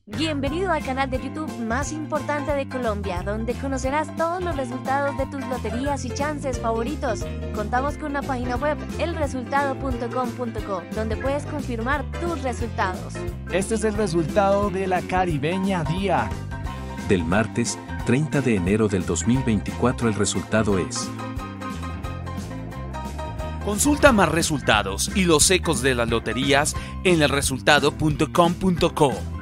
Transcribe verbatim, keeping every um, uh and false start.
Bienvenido al canal de YouTube más importante de Colombia, donde conocerás todos los resultados de tus loterías y chances favoritos. Contamos con una página web, el resultado punto com punto co, donde puedes confirmar tus resultados. Este es el resultado de la Caribeña Día. Del martes, treinta de enero del dos mil veinticuatro, el resultado es... Consulta más resultados y los ecos de las loterías en el resultado punto com punto co.